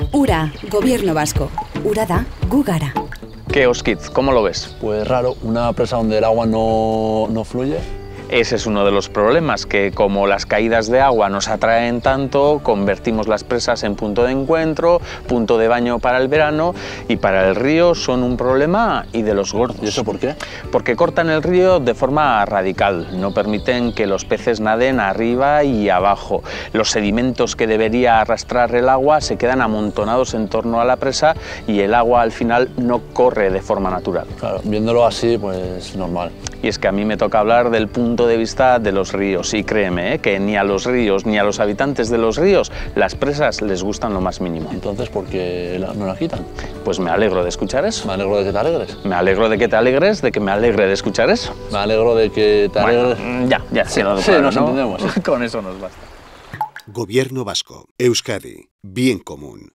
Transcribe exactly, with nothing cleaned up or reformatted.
Ura, Gobierno Vasco. Ura da, gu gara. ¿Qué, Oskiz? ¿Cómo lo ves? Pues raro, una presa donde el agua no, no fluye. Ese es uno de los problemas, que como las caídas de agua nos atraen tanto, convertimos las presas en punto de encuentro, punto de baño para el verano, y para el río son un problema y de los gordos. ¿Y eso por qué? Porque cortan el río de forma radical, no permiten que los peces naden arriba y abajo. Los sedimentos que debería arrastrar el agua se quedan amontonados en torno a la presa y el agua al final no corre de forma natural. Claro, viéndolo así, pues normal. Y es que a mí me toca hablar del punto de vista de los ríos, y créeme, ¿eh? que ni a los ríos ni a los habitantes de los ríos las presas les gustan lo más mínimo. Entonces, ¿por qué la- no la quitan? Pues me alegro de escuchar eso. Me alegro de que te alegres. Me alegro de que te alegres, de que me alegre de escuchar eso. Me alegro de que te Bueno, alegres. ya, ya, sí, no, Sí, claro, nos ¿no? entendemos. Con eso nos basta. Gobierno Vasco. Euskadi. Bien común.